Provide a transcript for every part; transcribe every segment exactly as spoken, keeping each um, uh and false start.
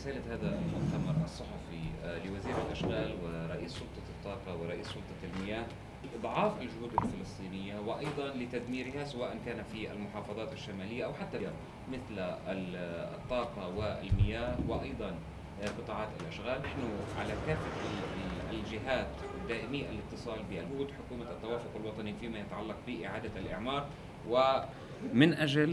رسالة هذا المؤتمر الصحفي لوزير الأشغال ورئيس سلطة الطاقة ورئيس سلطة المياه إضعاف الجهود الفلسطينية وأيضا لتدميرها سواء كان في المحافظات الشمالية أو حتى مثل الطاقة والمياه وأيضا قطاعات الأشغال. نحن على كافة الجهات دائمي الاتصال بجهود حكومة التوافق الوطني فيما يتعلق بإعادة الإعمار ومن أجل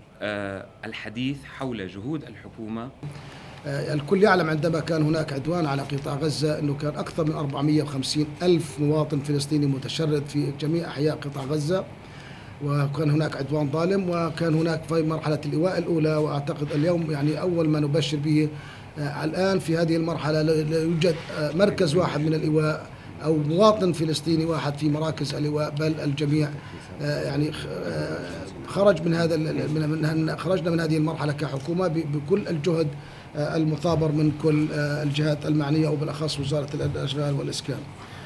الحديث حول جهود الحكومة. الكل يعلم عندما كان هناك عدوان على قطاع غزة أنه كان أكثر من أربعمئة وخمسين ألف مواطن فلسطيني متشرد في جميع أحياء قطاع غزة، وكان هناك عدوان ظالم، وكان هناك في مرحلة اللواء الأولى، وأعتقد اليوم يعني أول ما نبشر به الآن في هذه المرحلة لا يوجد مركز واحد من اللواء أو مواطن فلسطيني واحد في مراكز اللواء، بل الجميع يعني خرج من هذا من خرجنا من هذه المرحلة كحكومة بكل الجهد المثابر من كل الجهات المعنية وبالأخص وزارة الأشغال والإسكان.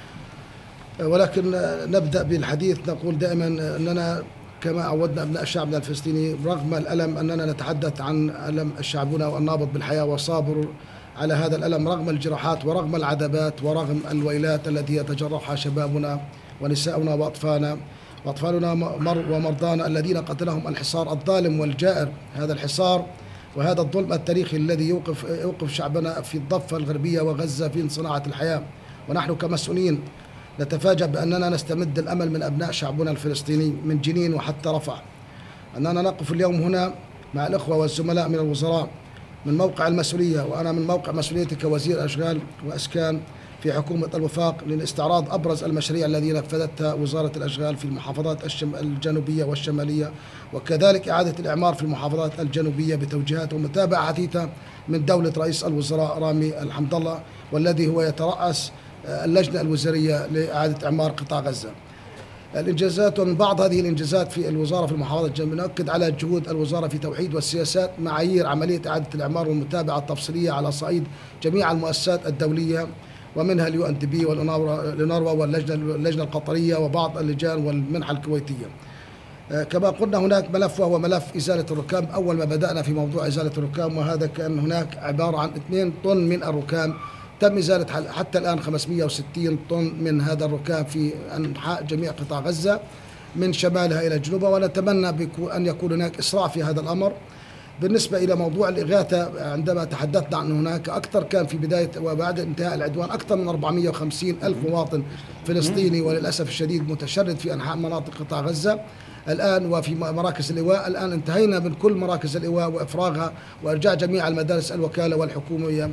ولكن نبدأ بالحديث نقول دائما أننا كما عودنا أبناء شعبنا الفلسطيني رغم الألم أننا نتحدث عن ألم شعبنا والنابض بالحياة وصابر على هذا الألم رغم الجراحات ورغم العذابات ورغم الويلات التي يتجرحها شبابنا ونساؤنا وأطفالنا وأطفالنا ومرضانا الذين قتلهم الحصار الظالم والجائر. هذا الحصار وهذا الظلم التاريخي الذي يوقف يوقف شعبنا في الضفة الغربية وغزة في صناعة الحياة، ونحن كمسؤولين نتفاجأ بأننا نستمد الأمل من أبناء شعبنا الفلسطيني من جنين وحتى رفح. أننا نقف اليوم هنا مع الأخوة والزملاء من الوزراء من موقع المسؤولية، وأنا من موقع مسؤوليتي كوزير أشغال وإسكان في حكومة الوفاق لاستعراض أبرز المشاريع التي نفذتها وزارة الأشغال في المحافظات الجنوبية والشمالية، وكذلك إعادة الإعمار في المحافظات الجنوبية بتوجيهات ومتابعة حثيثة من دولة رئيس الوزراء رامي الحمد الله، والذي هو يترأس اللجنة الوزارية لإعادة إعمار قطاع غزة. الإنجازات ومن بعض هذه الإنجازات في الوزارة في المحافظة الجنوبية نؤكد على جهود الوزارة في توحيد والسياسات معايير عملية إعادة الإعمار والمتابعة التفصيلية على صعيد جميع المؤسسات الدولية ومنها اليو ان دي بي والأونروا واللجنة اللجنة القطرية وبعض اللجان والمنحة الكويتية. كما قلنا هناك ملف وهو ملف إزالة الركام. أول ما بدأنا في موضوع إزالة الركام وهذا كان هناك عبارة عن اثنين طن من الركام، تم إزالة حتى الآن خمسمئة وستين طن من هذا الركام في أنحاء جميع قطاع غزة من شمالها إلى جنوبها، ونتمنى أن يكون هناك إسراع في هذا الأمر. بالنسبة إلى موضوع الإغاثة عندما تحدثنا عن هناك أكثر كان في بداية وبعد انتهاء العدوان أكثر من أربعمئة وخمسين ألف مواطن فلسطيني وللأسف الشديد متشرد في أنحاء مناطق قطاع غزة الآن وفي مراكز اللواء. الآن انتهينا من كل مراكز اللواء وإفراغها وإرجاع جميع المدارس الوكالة والحكومية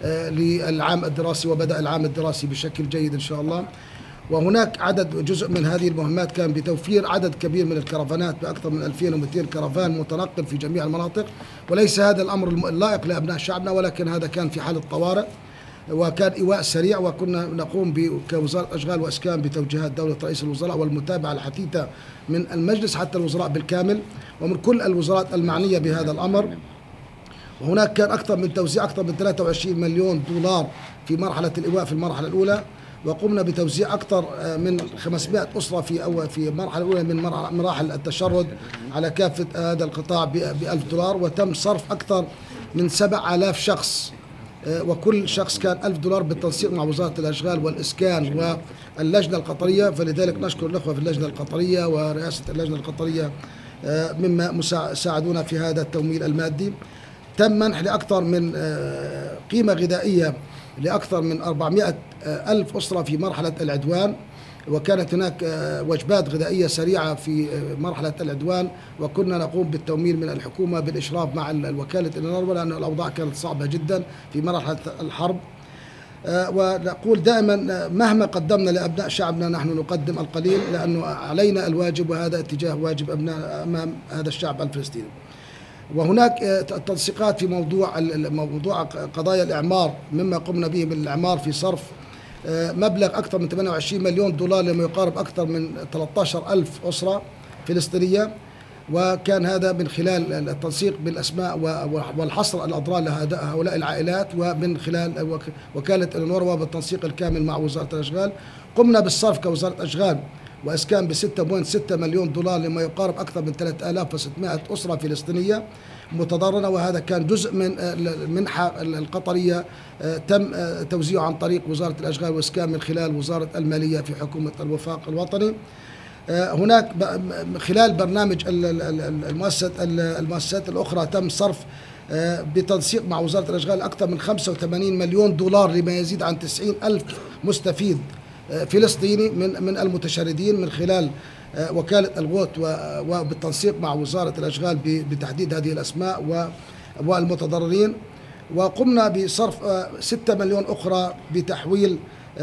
للعام الدراسي وبدأ العام الدراسي بشكل جيد إن شاء الله. وهناك عدد جزء من هذه المهمات كان بتوفير عدد كبير من الكرفانات بأكثر من ألفين ومئتين كرفان متنقل في جميع المناطق، وليس هذا الأمر اللائق لأبناء شعبنا، ولكن هذا كان في حالة طوارئ وكان إيواء سريع، وكنا نقوم كوزارة أشغال وإسكان بتوجيهات دولة رئيس الوزراء والمتابعة الحثيثة من المجلس حتى الوزراء بالكامل ومن كل الوزارات المعنية بهذا الأمر. وهناك كان أكثر من توزيع أكثر من ثلاثة وعشرين مليون دولار في مرحلة الإيواء في المرحلة الأولى، وقمنا بتوزيع أكثر من خمسمئة أسرة في أول في المرحلة الأولى من مراحل التشرد على كافة هذا القطاع بألف دولار، وتم صرف أكثر من سبعة آلاف شخص وكل شخص كان ألف دولار بالتنسيق مع وزارة الأشغال والإسكان واللجنة القطرية. فلذلك نشكر الأخوة في اللجنة القطرية ورئاسة اللجنة القطرية مما ساعدونا في هذا التمويل المادي. تم منح لأكثر من قيمة غذائية لأكثر من أربعمئة ألف أسرة في مرحلة العدوان، وكانت هناك وجبات غذائية سريعة في مرحلة العدوان، وكنا نقوم بالتمويل من الحكومة بالإشراف مع الوكالة الأونروا لأن الأوضاع كانت صعبة جدا في مرحلة الحرب. ونقول دائما مهما قدمنا لأبناء شعبنا نحن نقدم القليل، لأنه علينا الواجب وهذا اتجاه واجب أبناء أمام هذا الشعب الفلسطيني. وهناك تنسيقات في موضوع موضوع قضايا الإعمار، مما قمنا به من الإعمار في صرف مبلغ أكثر من ثمانية وعشرين مليون دولار لما يقارب أكثر من ثلاثة عشر ألف أسرة فلسطينية، وكان هذا من خلال التنسيق بالأسماء والحصر الأضرار لهؤلاء العائلات، ومن خلال وكالة الأونروا بالتنسيق الكامل مع وزارة الأشغال. قمنا بالصرف كوزارة أشغال وإسكان ب ستة فاصلة ستة مليون دولار لما يقارب أكثر من ثلاثة آلاف وستمائة أسرة فلسطينية متضررة، وهذا كان جزء من المنحة القطرية تم توزيعه عن طريق وزارة الأشغال والإسكان من خلال وزارة المالية في حكومة الوفاق الوطني. هناك خلال برنامج المؤسسات المؤسسات الأخرى تم صرف بتنسيق مع وزارة الأشغال أكثر من خمسة وثمانين مليون دولار لما يزيد عن تسعين ألف مستفيد فلسطيني من من المتشردين من خلال وكالة الغوث وبالتنسيق مع وزارة الأشغال بتحديد هذه الأسماء والمتضررين. وقمنا بصرف ستة مليون أخرى بتحويل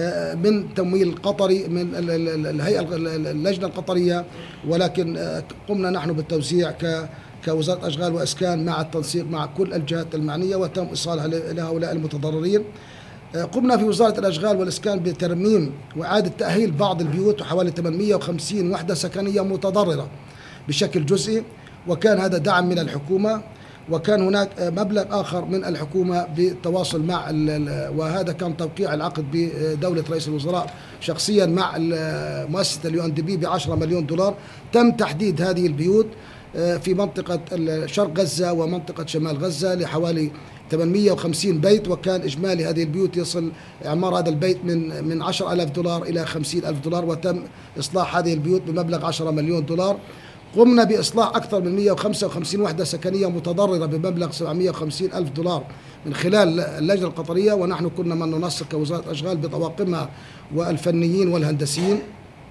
من تمويل قطري من الهيئة اللجنة القطرية، ولكن قمنا نحن بالتوزيع ك كوزارة أشغال وإسكان مع التنسيق مع كل الجهات المعنية وتم إيصالها لهؤلاء المتضررين. قمنا في وزارة الأشغال والإسكان بترميم وإعادة تأهيل بعض البيوت وحوالي ثمانمائة وخمسين وحدة سكنية متضررة بشكل جزئي، وكان هذا دعم من الحكومة، وكان هناك مبلغ آخر من الحكومة بالتواصل مع وهذا كان توقيع العقد بدولة رئيس الوزراء شخصيا مع مؤسسة اليو ان دي بي بعشرة مليون دولار. تم تحديد هذه البيوت في منطقة شرق غزة ومنطقة شمال غزة لحوالي ثمانمائة وخمسين بيت، وكان إجمالي هذه البيوت يصل إعمار هذا البيت من من عشرة آلاف دولار إلى خمسين ألف دولار، وتم إصلاح هذه البيوت بمبلغ عشرة مليون دولار. قمنا بإصلاح أكثر من مائة وخمسة وخمسين وحدة سكنية متضررة بمبلغ سبعمائة وخمسين ألف دولار من خلال اللجنة القطرية، ونحن كنا من ننسق كوزارة أشغال بطواقمها والفنيين والهندسيين.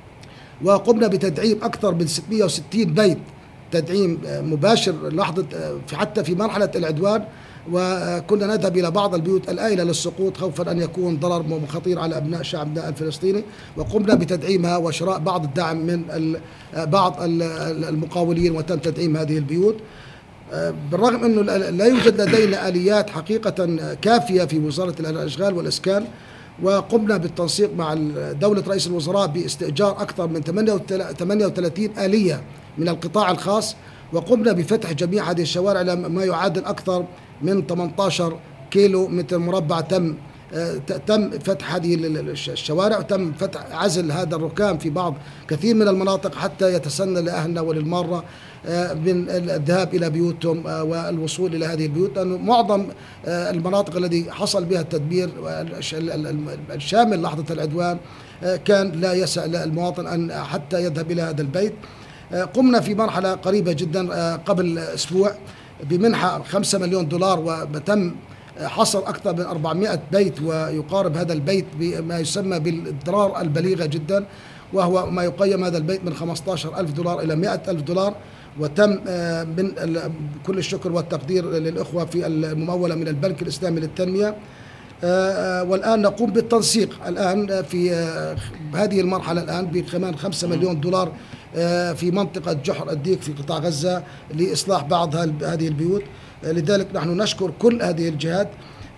وقمنا بتدعيم أكثر من ستمائة وستين بيت تدعيم مباشر لحظة حتى في مرحلة العدوان، وكنا نذهب إلى بعض البيوت الآيلة للسقوط خوفا أن يكون ضرر خطير على أبناء شعبنا الفلسطيني، وقمنا بتدعيمها وشراء بعض الدعم من بعض المقاولين وتم تدعيم هذه البيوت. بالرغم أنه لا يوجد لدينا آليات حقيقة كافية في وزارة الأشغال والإسكان، وقمنا بالتنسيق مع دولة رئيس الوزراء باستئجار أكثر من ثمانية وثلاثين آلية من القطاع الخاص، وقمنا بفتح جميع هذه الشوارع لما يعادل أكثر من ثمانية عشر كيلو متر مربع. تم تم فتح هذه الشوارع وتم فتح عزل هذا الركام في بعض كثير من المناطق حتى يتسنى لأهلنا وللمارة من الذهاب إلى بيوتهم والوصول إلى هذه البيوت، لأنه معظم المناطق التي حصل بها التدمير الشامل لحظة العدوان كان لا يسع المواطن أن حتى يذهب إلى هذا البيت. قمنا في مرحلة قريبة جدا قبل أسبوع بمنحة خمسة مليون دولار، وتم حصر أكثر من أربعمائة بيت، ويقارب هذا البيت بما يسمى بالإضرار البليغة جدا، وهو ما يقيم هذا البيت من خمسة عشر ألف دولار إلى مائة ألف دولار. وتم من كل الشكر والتقدير للإخوة في الممولة من البنك الإسلامي للتنمية. والآن نقوم بالتنسيق الآن في هذه المرحلة الآن بكمان خمسة مليون دولار في منطقة جحر الديك في قطاع غزة لإصلاح بعض هذه البيوت. لذلك نحن نشكر كل هذه الجهات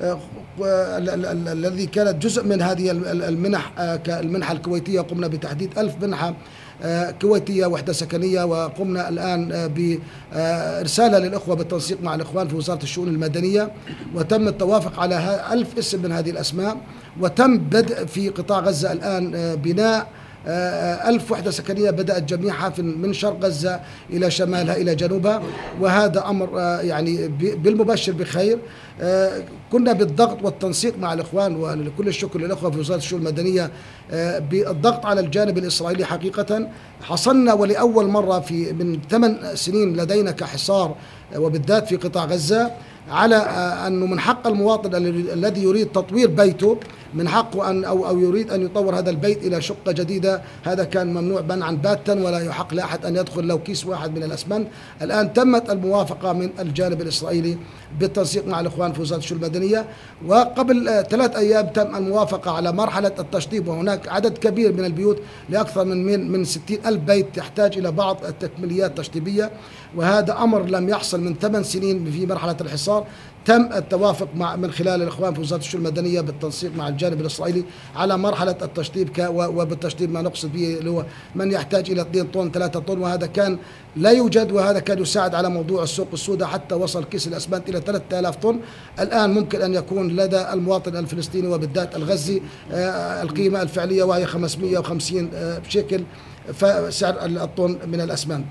الذي كانت جزء من هذه المنح كالمنحة الكويتية. قمنا بتحديد ألف منحة كويتية وحدة سكنية، وقمنا الآن بإرسالها للإخوة بالتنسيق مع الإخوان في وزارة الشؤون المدنية، وتم التوافق على ألف اسم من هذه الأسماء، وتم بدء في قطاع غزة الآن بناء ألف وحدة سكنية بدأت جميعها من شرق غزة إلى شمالها إلى جنوبها، وهذا أمر يعني بالمبشر بخير. كنا بالضغط والتنسيق مع الإخوان، ولكل الشكر للإخوة في وزارة الشؤون المدنية بالضغط على الجانب الإسرائيلي. حقيقة حصلنا ولأول مرة في من ثمان سنين لدينا كحصار وبالذات في قطاع غزة على أنه من حق المواطن الذي يريد تطوير بيته من حقه أن أو أو يريد أن يطور هذا البيت إلى شقة جديدة، هذا كان ممنوع منعا باتا، ولا يحق لأحد أن يدخل لو كيس واحد من الأسمنت. الآن تمت الموافقة من الجانب الإسرائيلي بالتنسيق مع الإخوان في وزارة الشؤون المدنية، وقبل ثلاث أيام تم الموافقة على مرحلة التشطيب، وهناك عدد كبير من البيوت لأكثر من من من ستين ألف بيت تحتاج إلى بعض التكميليات التشطيبية، وهذا أمر لم يحصل من ثمان سنين في مرحلة الحصار. تم التوافق مع من خلال الإخوان في وزارة الشؤون المدنية بالتنسيق مع الجانب الإسرائيلي على مرحلة التشطيب، وبالتشطيب ما نقصد به اللي هو من يحتاج إلى اثنين طن ثلاثة طن، وهذا كان لا يوجد، وهذا كان يساعد على موضوع السوق السوداء حتى وصل كيس الأسمنت إلى ثلاثة آلاف طن. الآن ممكن أن يكون لدى المواطن الفلسطيني وبالذات الغزي القيمة الفعلية وهي خمسمائة وخمسين بشكل سعر الطن من الأسمنت.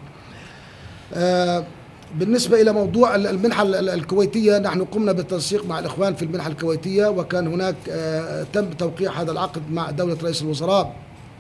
بالنسبة إلى موضوع المنحة الكويتية، نحن قمنا بالتنسيق مع الإخوان في المنحة الكويتية، وكان هناك تم توقيع هذا العقد مع دولة رئيس الوزراء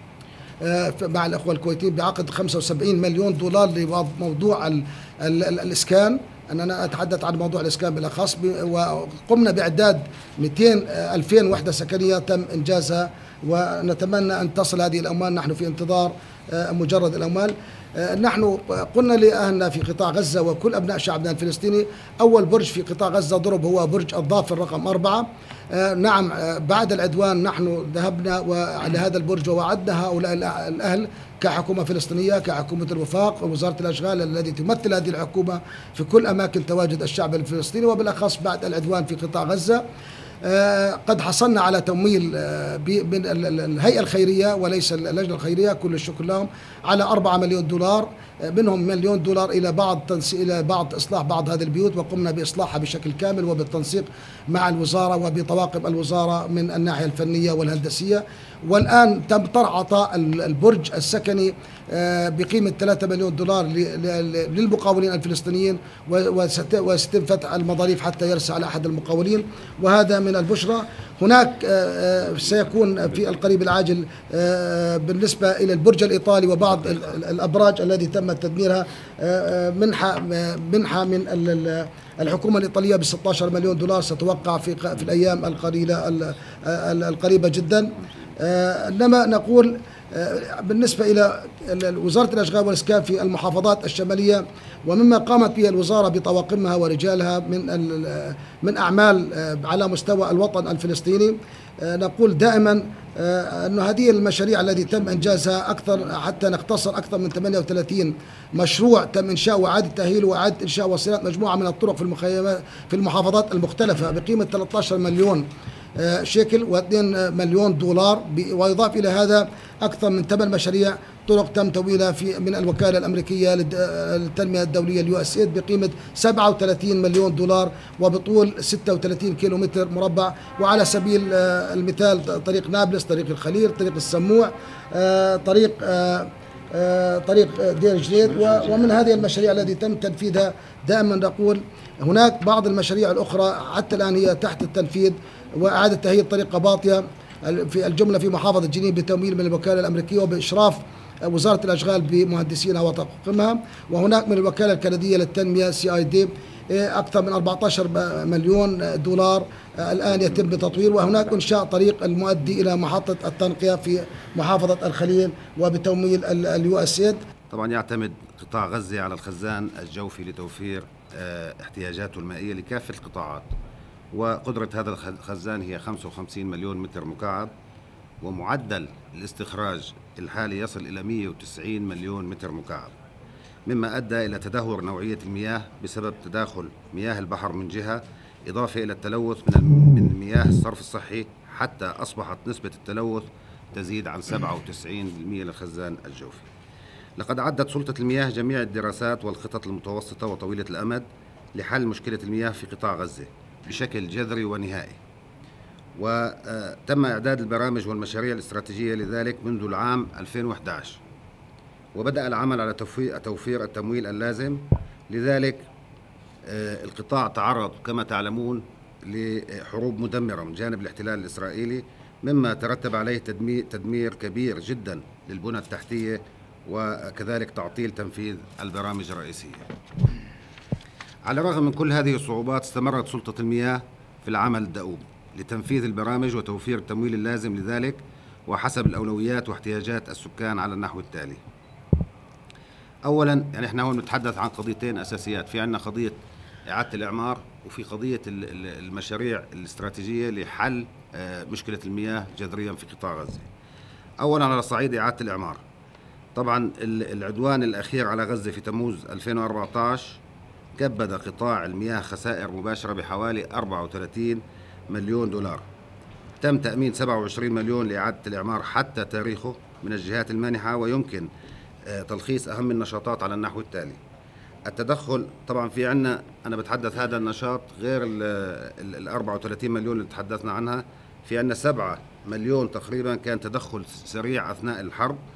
مع الأخوة الكويتيين بعقد خمسة وسبعين مليون دولار لموضوع ال ال ال الإسكان. أنا أتحدث عن موضوع الإسكان بالأخص، وقمنا بإعداد مئتين ألفين وحدة سكنية تم إنجازها، ونتمنى أن تصل هذه الأموال. نحن في انتظار مجرد الأموال. نحن قلنا لأهلنا في قطاع غزة وكل أبناء شعبنا الفلسطيني، أول برج في قطاع غزة ضرب هو برج الظافر رقم أربعة. نعم، بعد العدوان نحن ذهبنا على هذا البرج ووعدنا هؤلاء الأهل كحكومة فلسطينية، كحكومة الوفاق ووزارة الأشغال التي تمثل هذه الحكومة في كل أماكن تواجد الشعب الفلسطيني، وبالأخص بعد العدوان في قطاع غزة. قد حصلنا على تمويل من الهيئة الخيرية وليس اللجنة الخيرية، كل الشكر لهم، على أربعة مليون دولار، منهم مليون دولار إلى بعض إلى بعض إصلاح بعض هذه البيوت، وقمنا بإصلاحها بشكل كامل وبالتنسيق مع الوزارة وبطواقم الوزارة من الناحية الفنية والهندسية. والآن تم طرح عطاء البرج السكني بقيمة ثلاثة مليون دولار للمقاولين الفلسطينيين، وسيتم فتح المظاريف حتى يرسى على أحد المقاولين، وهذا من البشرى. هناك سيكون في القريب العاجل بالنسبة إلى البرج الإيطالي وبعض الأبراج التي تم تدميرها منحة منحة من الحكومة الإيطالية ب ستة عشر مليون دولار ستوقع في في الأيام القليلة القريبة جدا. إنما نقول بالنسبة إلى وزارة الأشغال والإسكان في المحافظات الشمالية، ومما قامت به الوزارة بطواقمها ورجالها من من أعمال على مستوى الوطن الفلسطيني، نقول دائما أن هذه المشاريع التي تم إنجازها أكثر، حتى نختصر، أكثر من ثمانية وثلاثين مشروع تم إنشاء وإعادة تأهيل وإعادة إنشاء وصيانة مجموعة من الطرق في المخيمات في المحافظات المختلفة بقيمة ثلاثة عشر مليون شيكل واثنين مليون دولار. ويضاف إلى هذا أكثر من ثمان مشاريع طرق تم تمويلها في من الوكالة الأمريكية للتنمية الدولية اليو اس ايد بقيمة سبعة وثلاثين مليون دولار وبطول ستة وثلاثين كيلومتر مربع. وعلى سبيل المثال طريق نابلس، طريق الخليل، طريق السموع، طريق طريق دير جديد. ومن هذه المشاريع التي تم تنفيذها دائما نقول هناك بعض المشاريع الأخرى حتى الآن هي تحت التنفيذ، وإعادة تأهيل طريق قباطية في الجملة في محافظة جنين بتمويل من الوكالة الأمريكية وبإشراف وزارة الأشغال بمهندسينها وطاقمها. وهناك من الوكالة الكندية للتنمية سي آي دي أكثر من أربعة عشر مليون دولار الآن يتم بتطوير. وهناك إنشاء طريق المؤدي إلى محطة التنقية في محافظة الخليل وبتمويل اليو اس ايد. طبعا يعتمد قطاع غزة على الخزان الجوفي لتوفير احتياجاته المائية لكافة القطاعات، وقدرة هذا الخزان هي خمسة وخمسين مليون متر مكعب، ومعدل الاستخراج الحالي يصل إلى مئة وتسعين مليون متر مكعب، مما أدى إلى تدهور نوعية المياه بسبب تداخل مياه البحر من جهة، إضافة إلى التلوث من مياه الصرف الصحي، حتى أصبحت نسبة التلوث تزيد عن سبعة وتسعين بالمئة للخزان الجوفي. لقد عدت سلطة المياه جميع الدراسات والخطط المتوسطة وطويلة الأمد لحل مشكلة المياه في قطاع غزة بشكل جذري ونهائي، وتم إعداد البرامج والمشاريع الاستراتيجية لذلك منذ العام ألفين وإحدى عشر، وبدأ العمل على توفير التمويل اللازم. لذلك القطاع تعرض كما تعلمون لحروب مدمرة من جانب الاحتلال الإسرائيلي، مما ترتب عليه تدمير كبير جدا للبنى التحتية، وكذلك تعطيل تنفيذ البرامج الرئيسية. على الرغم من كل هذه الصعوبات، استمرت سلطة المياه في العمل الدؤوب لتنفيذ البرامج وتوفير التمويل اللازم لذلك، وحسب الأولويات واحتياجات السكان على النحو التالي. أولا، يعني احنا هون نتحدث عن قضيتين أساسيات، في عندنا قضية إعادة الإعمار، وفي قضية المشاريع الاستراتيجية لحل مشكلة المياه جذريا في قطاع غزة. أولا على صعيد إعادة الإعمار، طبعا العدوان الأخير على غزة في تموز ألفين وأربعة عشر كبد قطاع المياه خسائر مباشرة بحوالي أربعة وثلاثين مليون دولار. تم تأمين سبعة وعشرين مليون لإعادة الإعمار حتى تاريخه من الجهات المانحة، ويمكن تلخيص أهم النشاطات على النحو التالي. التدخل، طبعا في عنا، أنا بتحدث هذا النشاط غير ال أربعة وثلاثين مليون اللي تحدثنا عنها، في عنا سبعة مليون تقريبا كان تدخل سريع أثناء الحرب،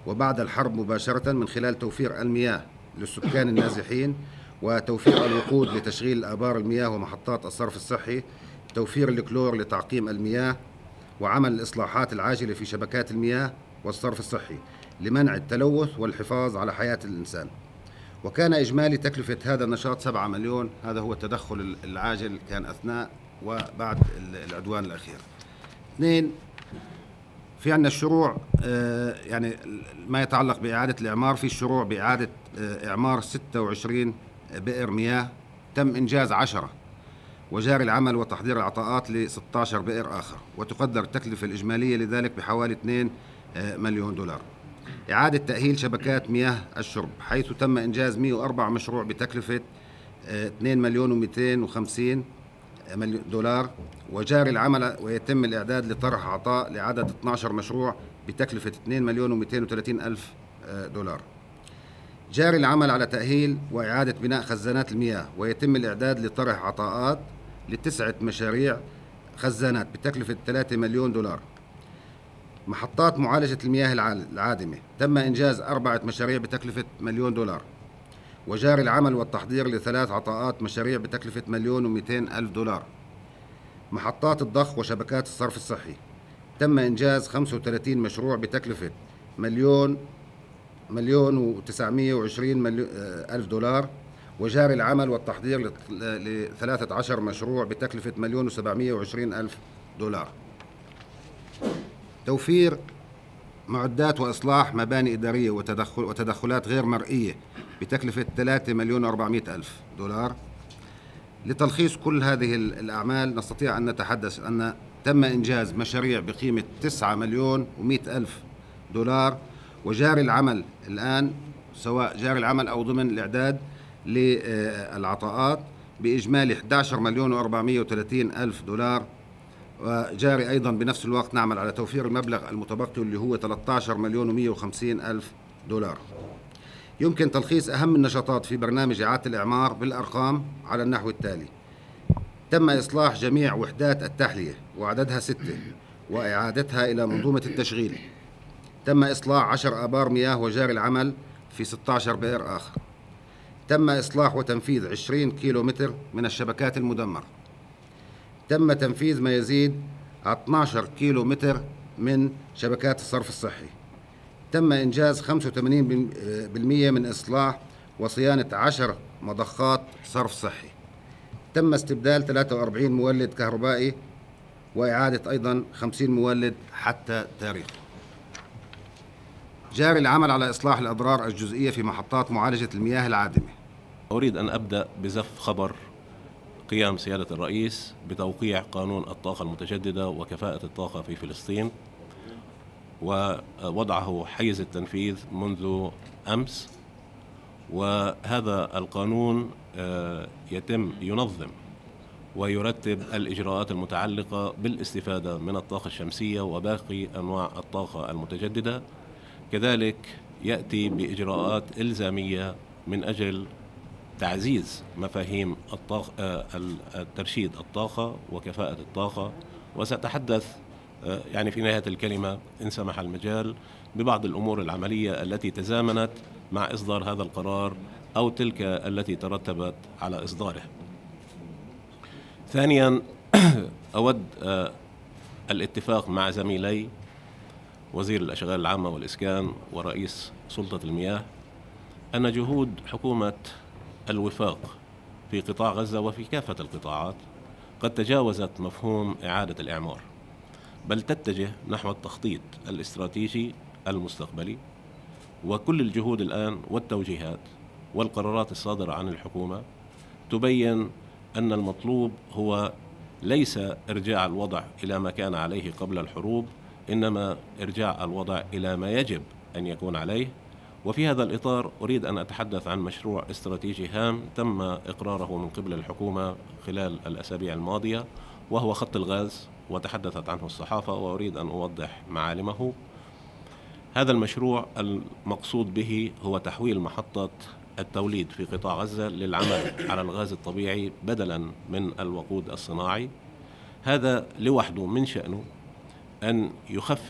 وبعد الحرب مباشرة من خلال توفير المياه للسكان النازحين، وتوفير الوقود لتشغيل آبار المياه ومحطات الصرف الصحي، توفير الكلور لتعقيم المياه، وعمل الإصلاحات العاجلة في شبكات المياه والصرف الصحي لمنع التلوث والحفاظ على حياة الإنسان. وكان إجمالي تكلفة هذا النشاط سبعة مليون. هذا هو التدخل العاجل كان أثناء وبعد العدوان الأخير. اثنين، في عندنا الشروع يعني ما يتعلق بإعادة الإعمار. في الشروع بإعادة إعمار ستة وعشرين بئر مياه تم إنجاز عشرة، وجاري العمل وتحضير العطاءات ل ستة عشر بئر آخر، وتقدر التكلفة الإجمالية لذلك بحوالي اثنين مليون دولار. إعادة تأهيل شبكات مياه الشرب، حيث تم إنجاز مئة وأربعة مشروع بتكلفة اثنين مليون ومئتين وخمسين مليون دولار، وجاري العمل ويتم الإعداد لطرح عطاء لعدد اثني عشر مشروع بتكلفة اثنين مليون ومئتين وثلاثين ألف دولار. جاري العمل على تأهيل وإعادة بناء خزانات المياه، ويتم الإعداد لطرح عطاءات لتسعة مشاريع خزانات بتكلفة ثلاثة مليون دولار. محطات معالجة المياه العادمة، تم إنجاز أربعة مشاريع بتكلفة مليون دولار، وجاري العمل والتحضير لثلاث عطاءات مشاريع بتكلفة مليون ومئتين ألف دولار. محطات الضخ وشبكات الصرف الصحي، تم إنجاز خمسة وثلاثين مشروع بتكلفة مليون مليون وتسعمئة وعشرين ألف دولار، وجاري العمل والتحضير لثلاثة عشر مشروع بتكلفة مليون وسبعمئة وعشرين ألف دولار. توفير معدات وإصلاح مباني إدارية وتدخل وتدخلات غير مرئية بتكلفة ثلاثة مليون وأربعمئة ألف دولار. لتلخيص كل هذه الأعمال نستطيع أن نتحدث أن تم إنجاز مشاريع بقيمة تسعة مليون ومئة ألف دولار، وجاري العمل الآن سواء جاري العمل أو ضمن الإعداد للعطاءات بإجمالي أحد عشر مليون وأربعمئة وثلاثين ألف دولار. وجاري أيضا بنفس الوقت نعمل على توفير المبلغ المتبقي اللي هو ثلاثة عشر مليون ومئة وخمسين ألف دولار. يمكن تلخيص أهم النشاطات في برنامج إعادة الإعمار بالأرقام على النحو التالي: تم إصلاح جميع وحدات التحلية وعددها ستة وإعادتها إلى منظومة التشغيل. تم إصلاح عشر آبار مياه وجاري العمل في ستة عشر بئر آخر. تم إصلاح وتنفيذ عشرين كيلو متر من الشبكات المدمرة. تم تنفيذ ما يزيد على اثني عشر كيلو متر من شبكات الصرف الصحي. تم إنجاز خمسة وثمانين بالمئة من إصلاح وصيانة عشر مضخات صرف صحي. تم استبدال ثلاثة وأربعين مولد كهربائي وإعادة أيضا خمسين مولد حتى تاريخه. جاري العمل على إصلاح الأضرار الجزئية في محطات معالجة المياه العادمة. أريد أن أبدأ بزف خبر قيام سيادة الرئيس بتوقيع قانون الطاقة المتجددة وكفاءة الطاقة في فلسطين، ووضعه حيز التنفيذ منذ أمس. وهذا القانون يتم ينظم ويرتب الإجراءات المتعلقة بالاستفادة من الطاقة الشمسية وباقي أنواع الطاقة المتجددة. كذلك يأتي بإجراءات إلزامية من أجل تعزيز مفاهيم الطاقة، ترشيد الطاقة وكفاءة الطاقة. وسأتحدث يعني في نهاية الكلمة إن سمح المجال ببعض الأمور العملية التي تزامنت مع إصدار هذا القرار أو تلك التي ترتبت على إصداره. ثانيا، أود الاتفاق مع زميلي وزير الأشغال العامة والإسكان ورئيس سلطة المياه أن جهود حكومة الوفاق في قطاع غزة وفي كافة القطاعات قد تجاوزت مفهوم إعادة الإعمار، بل تتجه نحو التخطيط الاستراتيجي المستقبلي. وكل الجهود الآن والتوجيهات والقرارات الصادرة عن الحكومة تبين أن المطلوب هو ليس إرجاع الوضع إلى ما كان عليه قبل الحروب، إنما إرجاع الوضع إلى ما يجب أن يكون عليه. وفي هذا الإطار أريد أن أتحدث عن مشروع استراتيجي هام تم إقراره من قبل الحكومة خلال الأسابيع الماضية، وهو خط الغاز، وتحدثت عنه الصحافة وأريد أن أوضح معالمه. هذا المشروع المقصود به هو تحويل محطة التوليد في قطاع غزة للعمل على الغاز الطبيعي بدلا من الوقود الصناعي. هذا لوحده من شأنه أن يخفف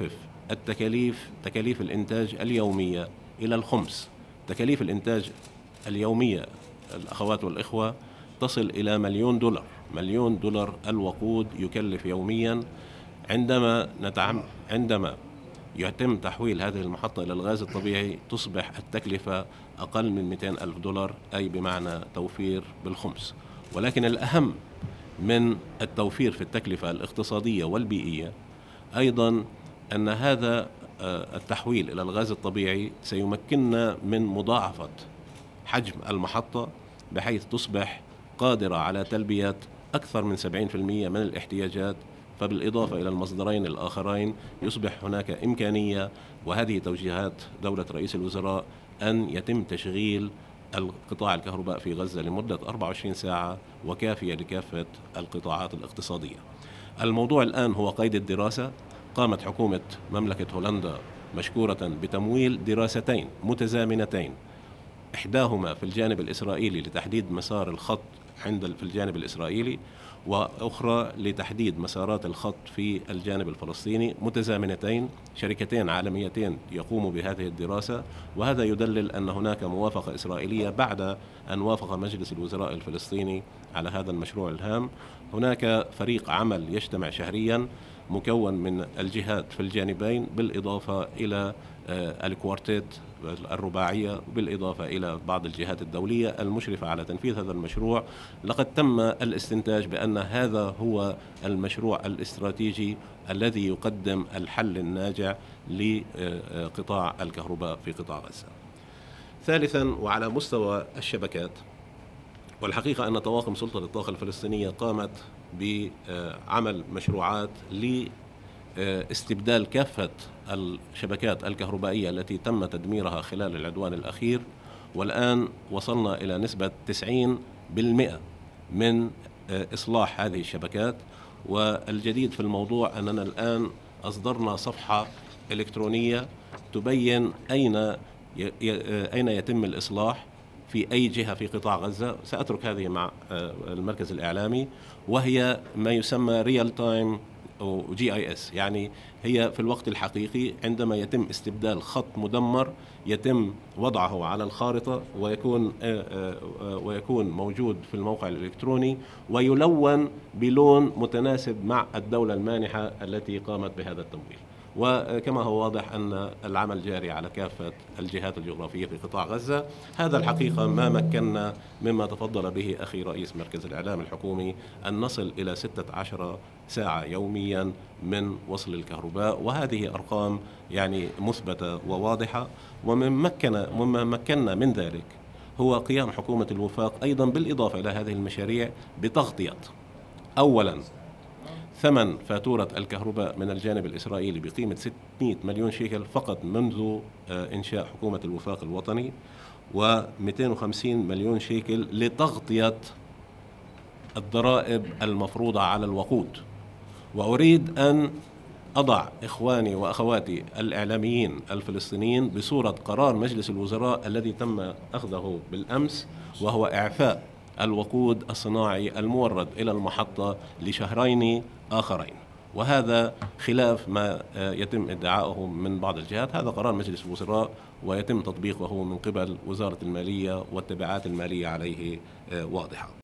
التكاليف تكاليف الإنتاج اليومية إلى الخمس. تكاليف الإنتاج اليومية الأخوات والإخوة تصل إلى مليون دولار. مليون دولار الوقود يكلف يوميا. عندما نتعم عندما يتم تحويل هذه المحطة إلى الغاز الطبيعي تصبح التكلفة أقل من مئتين ألف دولار، أي بمعنى توفير بالخمس. ولكن الأهم من التوفير في التكلفة الاقتصادية والبيئية أيضا أن هذا التحويل إلى الغاز الطبيعي سيمكننا من مضاعفة حجم المحطة، بحيث تصبح قادرة على تلبية أكثر من سبعين بالمئة من الاحتياجات. فبالإضافة إلى المصدرين الآخرين يصبح هناك إمكانية، وهذه توجيهات دولة رئيس الوزراء، أن يتم تشغيل القطاع الكهرباء في غزة لمدة أربعة وعشرين ساعة وكافية لكافة القطاعات الاقتصادية. الموضوع الآن هو قيد الدراسة. قامت حكومة مملكة هولندا مشكورة بتمويل دراستين متزامنتين، إحداهما في الجانب الإسرائيلي لتحديد مسار الخط عند في الجانب الإسرائيلي، وأخرى لتحديد مسارات الخط في الجانب الفلسطيني، متزامنتين. شركتين عالميتين يقوموا بهذه الدراسة، وهذا يدلل أن هناك موافقة إسرائيلية بعد أن وافق مجلس الوزراء الفلسطيني على هذا المشروع الهام. هناك فريق عمل يجتمع شهريا مكون من الجهات في الجانبين، بالإضافة إلى الكوارتيت الرباعية، بالإضافة إلى بعض الجهات الدولية المشرفة على تنفيذ هذا المشروع. لقد تم الاستنتاج بأن هذا هو المشروع الاستراتيجي الذي يقدم الحل الناجع لقطاع الكهرباء في قطاع غزة. ثالثا، وعلى مستوى الشبكات، والحقيقة أن طواقم سلطة الطاقة الفلسطينية قامت بعمل مشروعات لاستبدال كافة الشبكات الكهربائية التي تم تدميرها خلال العدوان الأخير، والآن وصلنا إلى نسبة تسعين بالمئة من إصلاح هذه الشبكات. والجديد في الموضوع أننا الآن أصدرنا صفحة إلكترونية تبين أين أين يتم الإصلاح في أي جهة في قطاع غزة. سأترك هذه مع المركز الإعلامي، وهي ما يسمى ريال تايم أو جي آي إس، يعني هي في الوقت الحقيقي عندما يتم استبدال خط مدمر يتم وضعه على الخارطة ويكون ويكون موجود في الموقع الإلكتروني ويلون بلون متناسب مع الدولة المانحة التي قامت بهذا التمويل. وكما هو واضح أن العمل جاري على كافة الجهات الجغرافية في قطاع غزة. هذا الحقيقة ما مكننا مما تفضل به أخي رئيس مركز الإعلام الحكومي أن نصل إلى ستة عشر ساعة يوميا من وصل الكهرباء، وهذه أرقام يعني مثبتة وواضحة. ومن مكن مما مكننا من ذلك هو قيام حكومة الوفاق أيضا بالإضافة إلى هذه المشاريع بتغطية أولا ثمن فاتورة الكهرباء من الجانب الإسرائيلي بقيمة ستمئة مليون شيكل فقط منذ إنشاء حكومة الوفاق الوطني، ومئتين وخمسين مليون شيكل لتغطية الضرائب المفروضة على الوقود. وأريد أن أضع إخواني وأخواتي الإعلاميين الفلسطينيين بصورة قرار مجلس الوزراء الذي تم أخذه بالأمس، وهو إعفاء الوقود الصناعي المورد إلى المحطة لشهرين آخرين، وهذا خلاف ما يتم ادعاؤه من بعض الجهات. هذا قرار مجلس الوزراء ويتم تطبيقه من قبل وزارة المالية، والتبعات المالية عليه واضحة.